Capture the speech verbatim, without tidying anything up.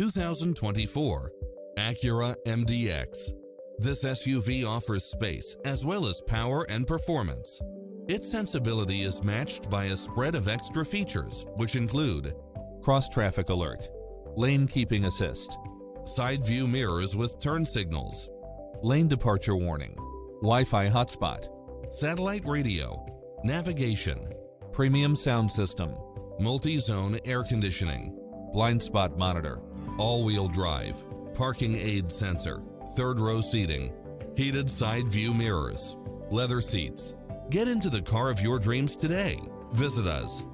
two thousand twenty-four Acura M D X. This S U V offers space as well as power and performance. Its sensibility is matched by a spread of extra features, which include cross-traffic alert, lane keeping assist, side view mirrors with turn signals, lane departure warning, Wi-Fi hotspot, satellite radio, navigation, premium sound system, multi-zone air conditioning, blind spot monitor, all-wheel drive, parking aid sensor, third row seating, heated side view mirrors, leather seats. Get into the car of your dreams today. Visit us.